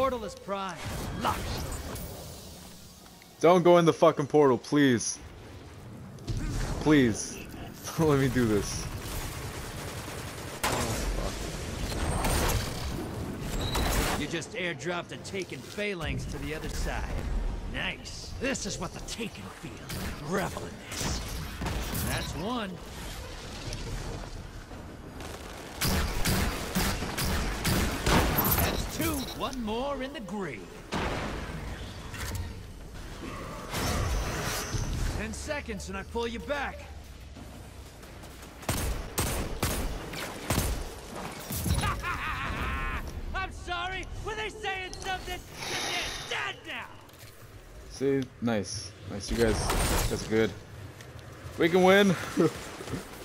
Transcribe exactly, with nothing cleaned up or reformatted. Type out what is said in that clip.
portal is prime. Lock. Don't go in the fucking portal, please. Please. Don't let me do this. You just airdropped a Taken phalanx to the other side. Nice. This is what the Taken feel. Revel in this. That's one. That's two. One more in the grave. Ten seconds and I pull you back. I'm sorry. Were they saying something? You're dead now. See, nice, nice. You guys, that's good. We can win.